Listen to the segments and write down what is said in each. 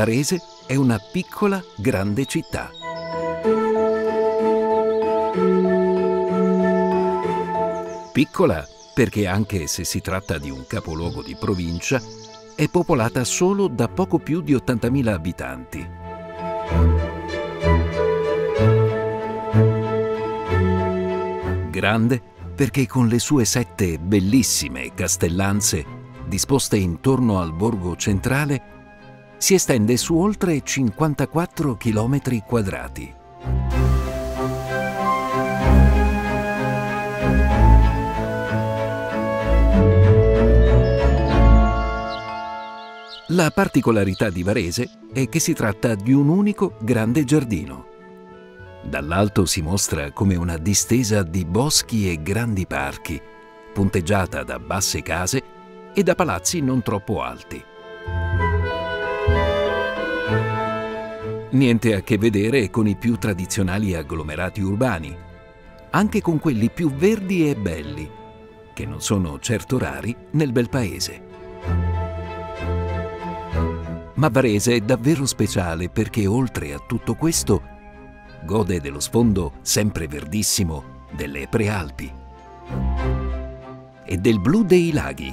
Varese è una piccola, grande città. Piccola perché, anche se si tratta di un capoluogo di provincia, è popolata solo da poco più di 80.000 abitanti. Grande perché, con le sue 7 bellissime castellanze disposte intorno al borgo centrale, si estende su oltre 54 chilometri quadrati. La particolarità di Varese è che si tratta di un unico grande giardino. Dall'alto si mostra come una distesa di boschi e grandi parchi, punteggiata da basse case e da palazzi non troppo alti. Niente a che vedere con i più tradizionali agglomerati urbani, anche con quelli più verdi e belli, che non sono certo rari nel bel paese. Ma Varese è davvero speciale perché, oltre a tutto questo, gode dello sfondo sempre verdissimo delle Prealpi e del blu dei laghi.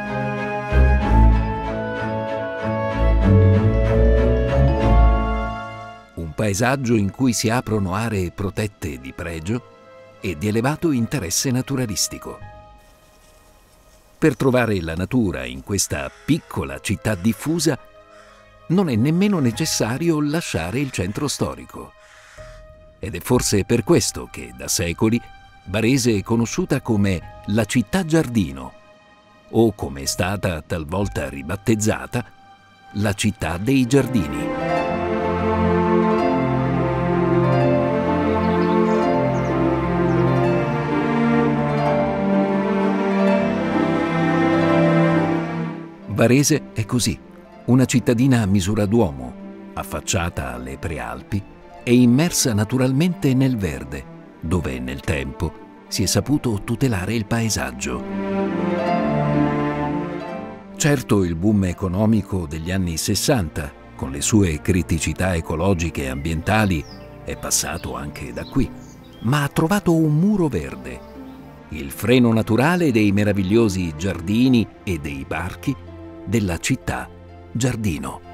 Un paesaggio in cui si aprono aree protette di pregio e di elevato interesse naturalistico. Per trovare la natura in questa piccola città diffusa non è nemmeno necessario lasciare il centro storico. Ed è forse per questo che, da secoli, Varese è conosciuta come la città giardino, o, come è stata talvolta ribattezzata, la città dei giardini. Varese è così, una cittadina a misura d'uomo, affacciata alle Prealpi e immersa naturalmente nel verde, dove nel tempo si è saputo tutelare il paesaggio. Certo, il boom economico degli anni 60, con le sue criticità ecologiche e ambientali, è passato anche da qui, ma ha trovato un muro verde, il freno naturale dei meravigliosi giardini e dei parchi della città giardino.